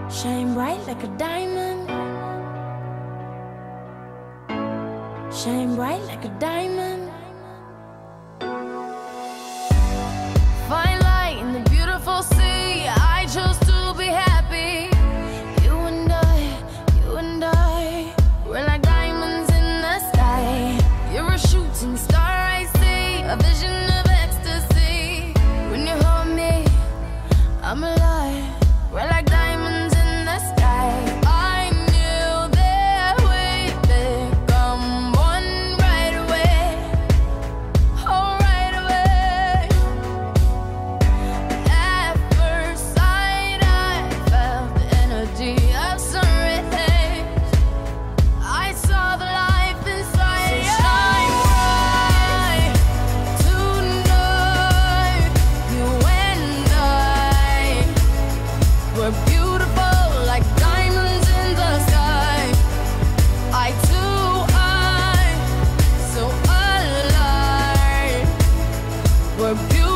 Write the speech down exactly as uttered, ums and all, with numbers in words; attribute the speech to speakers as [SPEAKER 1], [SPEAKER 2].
[SPEAKER 1] Shine bright like a diamond. Shine bright like a diamond. Find light in the beautiful sea. I chose to be happy. You and I, you and I, we're like diamonds in the sky. You're a shooting star I see, a vision of ecstasy. When you hold me, I'm alive. We're like diamonds in the sky. I knew that we'd become one right away. Oh, right away. At first sight, I felt the energy of sun rays. I saw the life inside. So shine bright tonight. You and I, we're beautiful like diamonds in the sky. Eye to eye, so alive. We're beautiful.